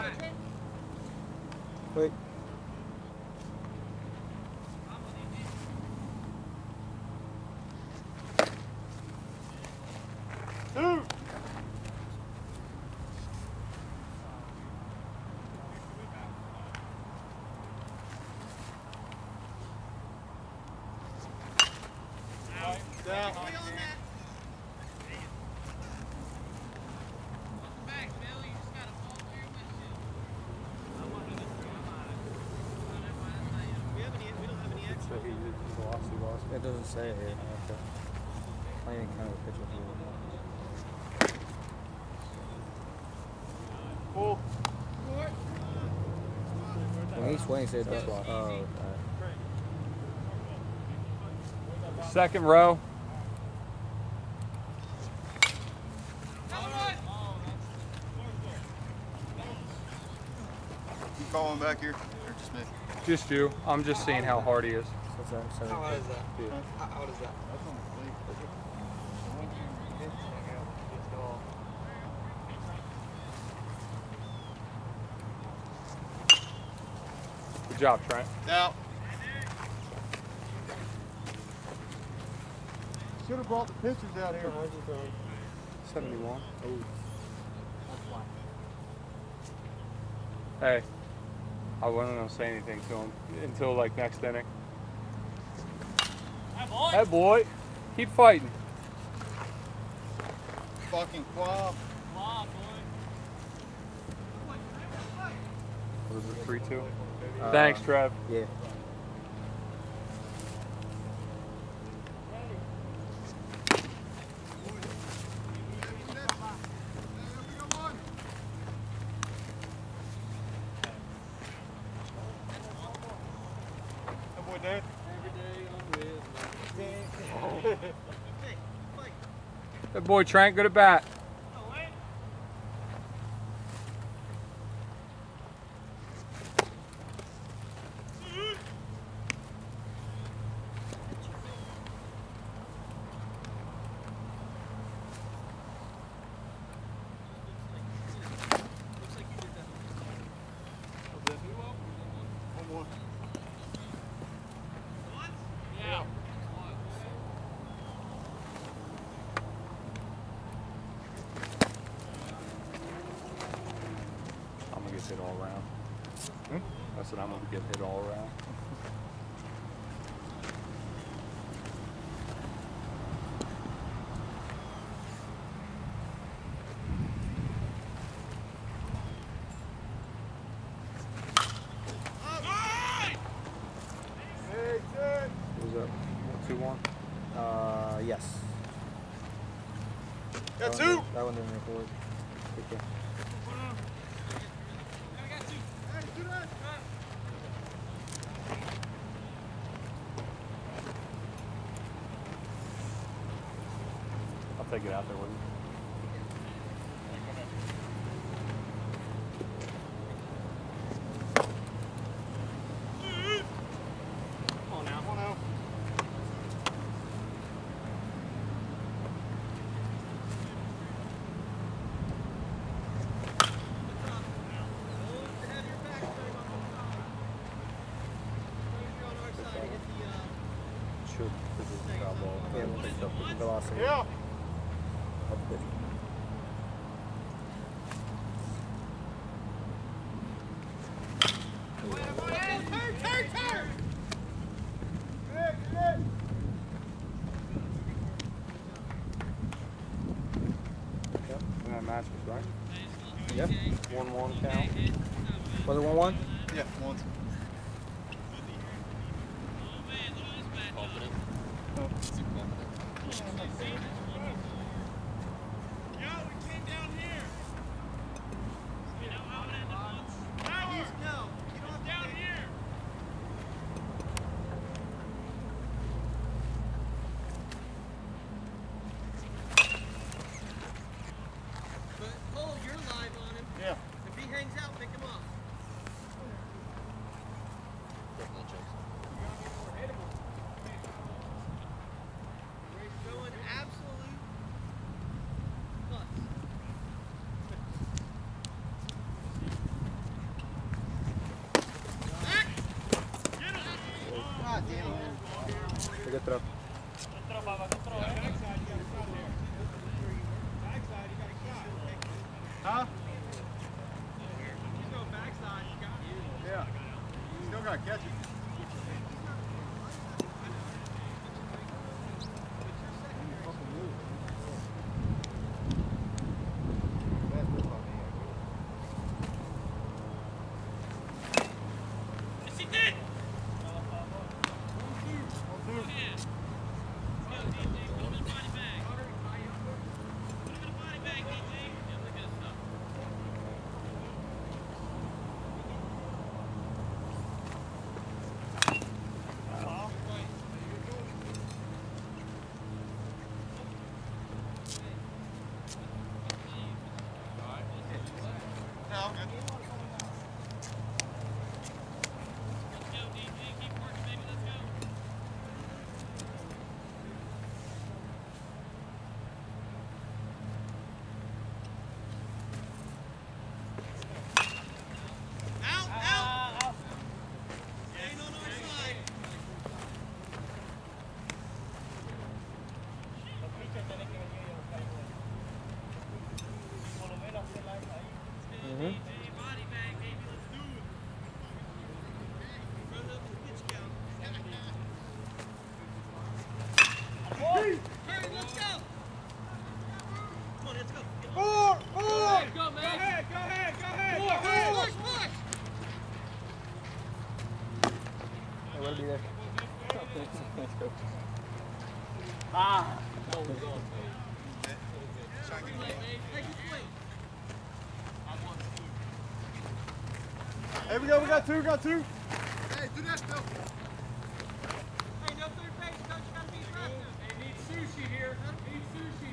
Wait. It doesn't say it here. Okay. I ain't kind of a picture of you. Cool. When he swings it, that's why. Oh, Second row. You calling back here, or just me? Just you. I'm just seeing how hard he is. what's that? How hard is that? How hard is that? Good job, Trent. Now. Should have brought the pitchers out here. 71. Oh. Hey, I wasn't gonna say anything to him until like next inning. Hey boy, keep fighting. Fucking quab. What was it, 3-2? Thanks, Trev. Yeah. Good boy, Trent. Good at bat. Hit all around. I said I'm gonna get hit all around. Who's up? 2-1? Yes. Got That two. That one didn't record. Okay. I'll take it out there with you. Should, because it's a foul ball. Yeah, we'll pick up the velocity. Yeah. Of the pitch. And that match was right. Yep. 1-1 count. Was it 1-1? Yeah, once. Yeah. If he hangs out, pick him up. We're going absolute nuts. throw. Huh? Yeah. Still gotta catch it. No, I'm good. Mhm. Hey, what'll be there? Let's go. Hey, we got two, Hey, do that still. Hey, no third base, coach. You gotta be aggressive. They need sushi here. Need sushi